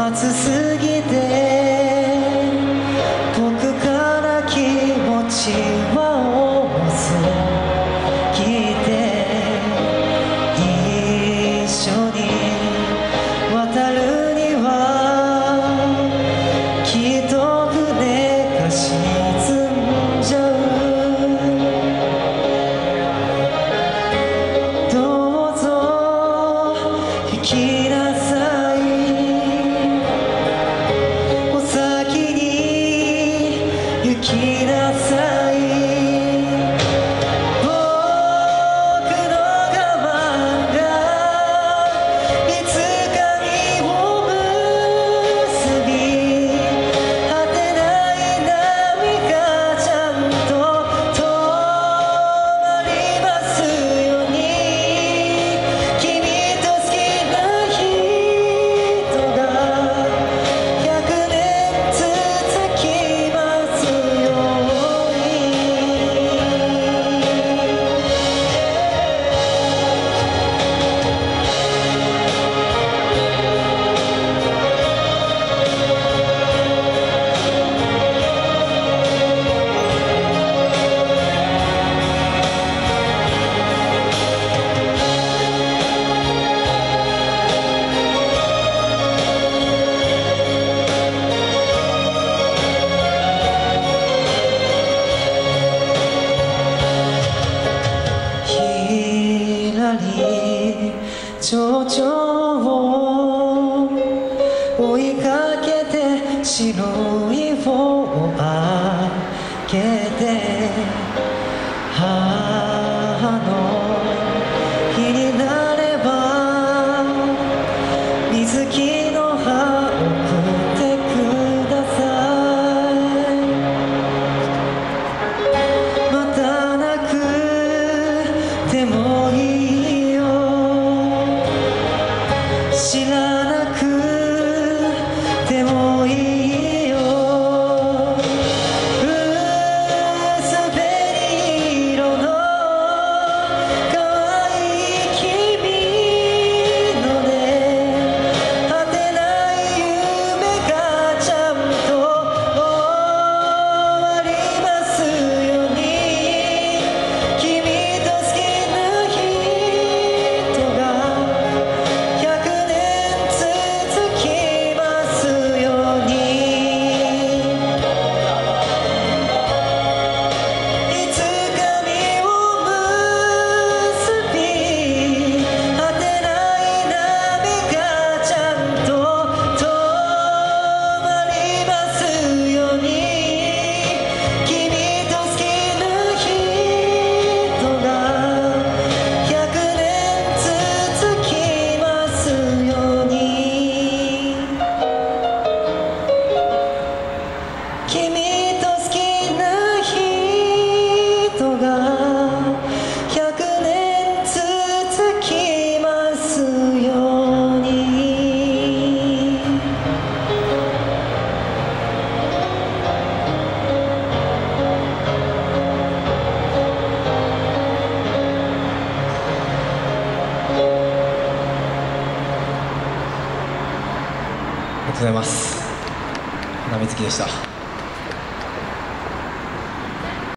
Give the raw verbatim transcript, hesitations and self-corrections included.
暑すぎて遠くから気持ちは重すぎて一緒に渡るにはきっと船が沈んじゃう。どうぞ行きなさい、お先に行きなさい。僕の我慢がいつか実を結び、果てない波がちゃんと止まりますように、君と好きな人がひゃくねん続きますように。ひらり蝶々を追いかけて白い帆をあげて、母の日になれば水木の葉送ってください。また泣くでもいいよ、知らなくてもいいよ。薄紅色の可愛い君のね、果てない夢がちゃんと終わりますように、君と好きな人がひゃくねん続きますように。いつか実を結び、果てない波がちゃんと止まりますように、君と好きな人がひゃくねん続きますように。君と好きな人がひゃくねん続きますように。 ありがとうございます。花水木でした。